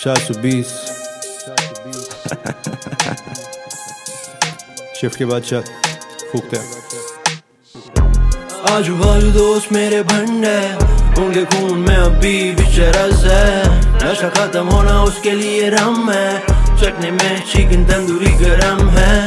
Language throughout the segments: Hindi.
420 शिफ्ट के बाद फूकते हैं। आजू बाजू दोस्त मेरे भंड है, उनके खून में अभी भी चरस है। नशा खत्म होना उसके लिए रम है, चटनी में चिकन तंदूरी गरम है।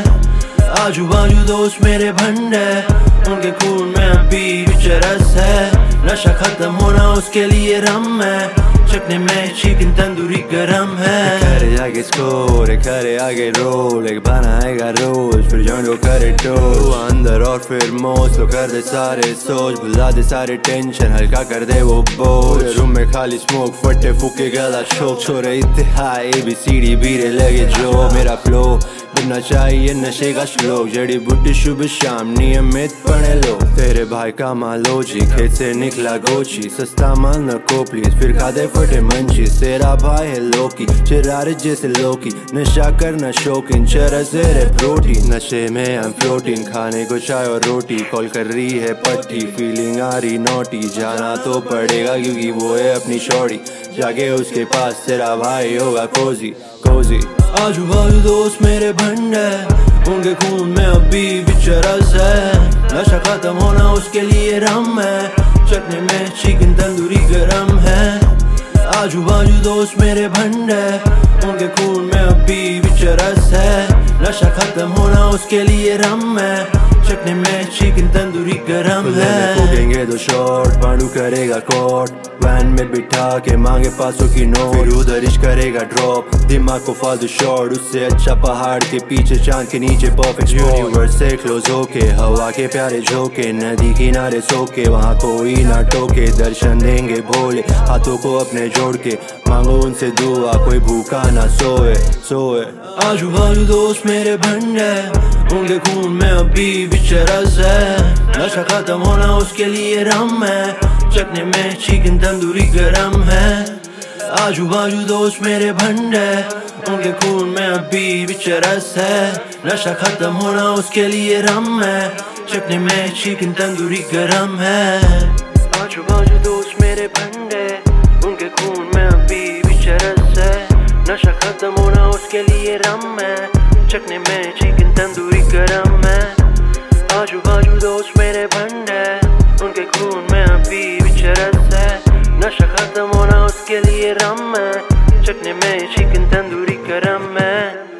आजू बाजू दोस्त मेरे भंड है, उनके खून में अभी भी चरस है। नशा खत्म होना उसके लिए रम है, चटनी में चिकन तंदूरी गरम है। करे आगे स्कोर, करे आगे रोल, एक बनाएगा रोज फिर जॉइंट को करे टोल। अंदर और फिर मौज, तो कर दे सारे सोच, भुला दे सारे टेंशन, हल्का कर दे वो बोझ। रूम में खाली स्मोक, फटे फूके गला शोक, छोरे इत्तेहाई ABCD बीरे लगे जो। मेरा फ्लो बनना चाहिए नशे का श्लोक, जड़ी बूटी शुभ शाम नियमित पढ़े लो। तेरे भाई का मालो जी, खेत से निकला गोची, सस्ता माल न को प्लीज, फिर खा दे फटे मंचीज। तेरा भाई है लोकी, चिरारे जैसे लोकी, नशा करना शौकीन, चरस रे प्रोटीन। नशे में I'm floating, खाने को चाय और रोटी, कॉल कर रही है पट्टी, फीलिंग आ रही नोटी। जाना तो पड़ेगा क्योंकि वो है अपनी शौड़ी, जाके उसके पास तेरा भाई होगा कोजी कोजी। आजू बाजू दोस्त मेरे भंड है, उनके खून में अभी भी चरस है। नशा खत्म होना उसके लिए रम है, चटनी में चिकन तंदूरी गरम है। आजू बाजू दोस्त मेरे भंड है, उनके खून में अभी भी चरस है। नशा खत्म होना उसके लिए रम है, चटनी में चिकन तंदूरी गरम है। फूकेंगे दो शॉट, पांडू करेगा कोट, वैन में बिठा के मांगे 500 की नोट, फिर उधर इश्क करेगा ड्रॉप, दिमाग को फालतू शॉट। उससे अच्छा पहाड़ के पीछे चांद के नीचे परफेक्ट यूनिवर्स से क्लोज होके, हवा के प्यारे झोंके, नदी किनारे सोके, वहाँ कोई ना टोके। दर्शन देंगे भोले, हाथों को अपने जोड़ के, मांगो उनसे दुआ, कोई भूखा ना सोए सोए। आजू बाजू दोस्त मेरे भंड है, उनके खून में अभी भी चरस है। नशा खत्म होना उसके लिए रम है, चटनी में चिकन तंदूरी गरम है। आजू बाजू दोस्त मेरे भंड है, उनके खून में अभी भी चरस है। नशा खत्म होना उसके लिए रम है, चटनी में चिकन तंदूरी गरम है। आजू बाजू दोस्त मेरे भंड है, उनके खून में अभी भी चरस है। नशा खत्म होना उसके लिए रम है, चटनी में चिकन तंदूरी गरम है। आजू बाजू दोस्त मेरे भंड है, उनके खून में अभी भी चरस है। नशा खत्म होना उसके लिए रम है, चटनी में चिकन तंदूरी गरम है।